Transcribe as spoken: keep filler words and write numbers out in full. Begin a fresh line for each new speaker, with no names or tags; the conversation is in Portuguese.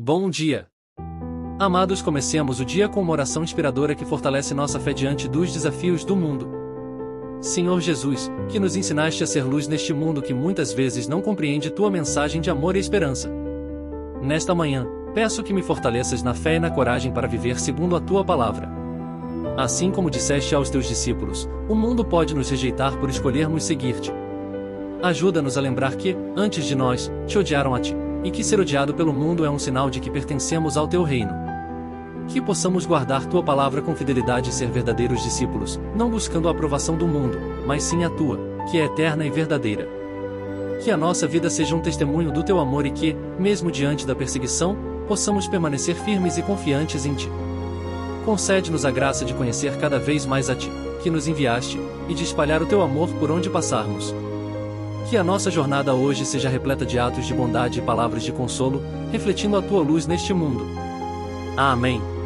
Bom dia! Amados, comecemos o dia com uma oração inspiradora que fortalece nossa fé diante dos desafios do mundo. Senhor Jesus, que nos ensinaste a ser luz neste mundo que muitas vezes não compreende tua mensagem de amor e esperança. Nesta manhã, peço que me fortaleças na fé e na coragem para viver segundo a tua palavra. Assim como disseste aos teus discípulos, o mundo pode nos rejeitar por escolhermos seguir-te. Ajuda-nos a lembrar que, antes de nós, te odiaram a ti, e que ser odiado pelo mundo é um sinal de que pertencemos ao teu reino. Que possamos guardar tua palavra com fidelidade e ser verdadeiros discípulos, não buscando a aprovação do mundo, mas sim a tua, que é eterna e verdadeira. Que a nossa vida seja um testemunho do teu amor e que, mesmo diante da perseguição, possamos permanecer firmes e confiantes em ti. Concede-nos a graça de conhecer cada vez mais a ti, que nos enviaste, e de espalhar o teu amor por onde passarmos. Que a nossa jornada hoje seja repleta de atos de bondade e palavras de consolo, refletindo a tua luz neste mundo. Amém.